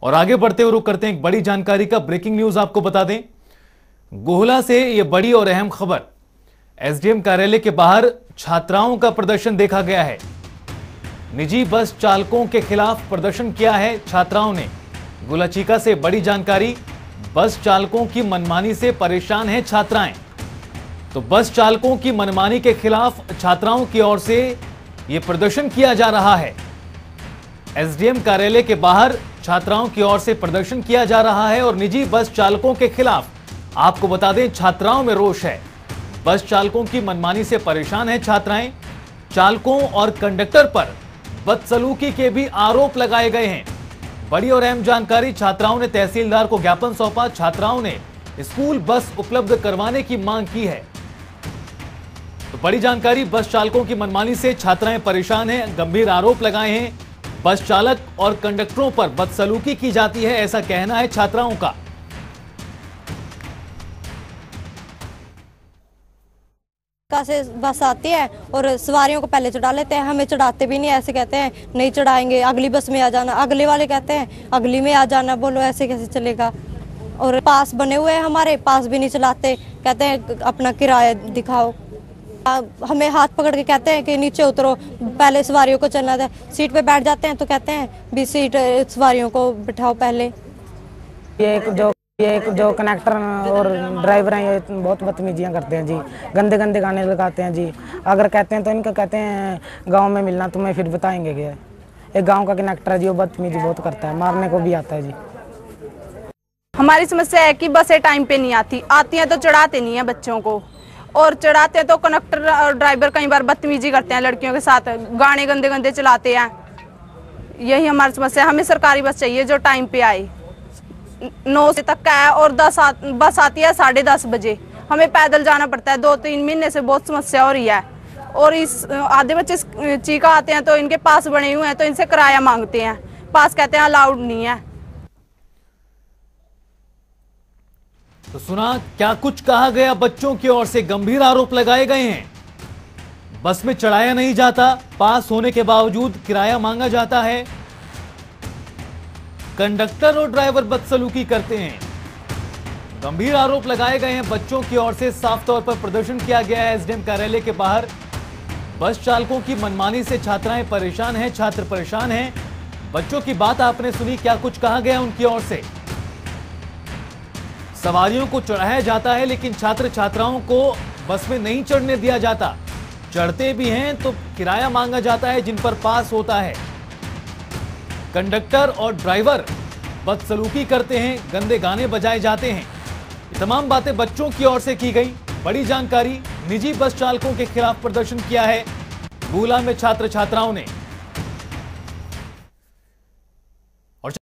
और आगे बढ़ते हुए रुक करते हैं एक बड़ी जानकारी का। ब्रेकिंग न्यूज आपको बता दें, गोहला से यह बड़ी और अहम खबर। एसडीएम कार्यालय के बाहर छात्राओं का प्रदर्शन देखा गया है। निजी बस चालकों के खिलाफ प्रदर्शन किया है छात्राओं ने। गुलाचीका से बड़ी जानकारी, बस चालकों की मनमानी से परेशान हैं छात्राएं। तो बस चालकों की मनमानी के खिलाफ छात्राओं की ओर से यह प्रदर्शन किया जा रहा है। एसडीएम कार्यालय के बाहर छात्राओं की ओर से प्रदर्शन किया जा रहा है और निजी बस चालकों के खिलाफ आपको बता दें छात्राओं में रोष है। बस चालकों की मनमानी से परेशान है छात्राएं। चालकों और कंडक्टर पर बदसलूकी के भी आरोप लगाए गए हैं। बड़ी और अहम जानकारी, छात्राओं ने तहसीलदार को ज्ञापन सौंपा। छात्राओं ने स्कूल बस उपलब्ध करवाने की मांग की है। तो बड़ी जानकारी, बस चालकों की मनमानी से छात्राएं परेशान हैं, गंभीर आरोप लगाए हैं। बस चालक और कंडक्टरों पर बदसलूकी की जाती है, ऐसा कहना है छात्राओं का। से बस आती है और सवारियों को पहले चढ़ा लेते हैं, हमें चढ़ाते भी नहीं। ऐसे कहते हैं नहीं चढ़ाएंगे, अगली बस में आ जाना। अगले वाले कहते हैं अगली में आ जाना। बोलो ऐसे कैसे चलेगा। और पास बने हुए हैं हमारे, पास भी नहीं चलाते। कहते हैं अपना किराया दिखाओ। हमें हाथ पकड़ के कहते हैं कि नीचे उतरो, पहले सवारियों को चलना था। सीट पे बैठ जाते हैं तो कहते हैं भी सीट सवारियों को बिठाओ पहले। ये जो कनेक्टर और ड्राइवर हैं ये बहुत बदतमीजियाँ करते हैं जी। गंदे गंदे गाने लगाते हैं जी। अगर कहते हैं तो इनका कहते हैं गांव में मिलना, तुम्हें फिर बताएंगे क्या। एक गांव का कनेक्टर है जी, वो बदतमीजी बहुत करता है, मारने को भी आता है जी। हमारी समस्या है कि बसें टाइम पे नहीं आती हैं तो चढ़ाते नहीं है बच्चों को, और चढ़ाते हैं तो कंडक्टर और ड्राइवर कई बार बदतमीजी करते हैं लड़कियों के साथ, गाने गंदे गंदे चलाते हैं। यही हमारी समस्या है। हमें सरकारी बस चाहिए जो टाइम पे आए। 9 बजे तक का है और बस आती है 10:30 बजे। हमें पैदल जाना पड़ता है। 2-3 महीने से बहुत समस्या हो रही है। और इस आधे बच्चे चीका आते हैं तो इनके पास बने हुए हैं तो इनसे किराया मांगते हैं। पास कहते हैं अलाउड नहीं है। तो सुना क्या कुछ कहा गया, बच्चों की ओर से गंभीर आरोप लगाए गए हैं। बस में चढ़ाया नहीं जाता, पास होने के बावजूद किराया मांगा जाता है। कंडक्टर और ड्राइवर बदसलूकी करते हैं। गंभीर आरोप लगाए गए हैं बच्चों की ओर से। साफ तौर पर प्रदर्शन किया गया है एसडीएम कार्यालय के बाहर। बस चालकों की मनमानी से छात्राएं परेशान हैं, छात्र परेशान हैं। बच्चों की बात आपने सुनी, क्या कुछ कहा गया उनकी ओर से। सवारियों को चढ़ाया जाता है लेकिन छात्र छात्राओं को बस में नहीं चढ़ने दिया जाता। चढ़ते भी हैं तो किराया मांगा जाता है जिन पर पास होता है। कंडक्टर और ड्राइवर बदसलूकी करते हैं, गंदे गाने बजाए जाते हैं। ये तमाम बातें बच्चों की ओर से की गई। बड़ी जानकारी, निजी बस चालकों के खिलाफ प्रदर्शन किया है गोहला में छात्र छात्राओं ने।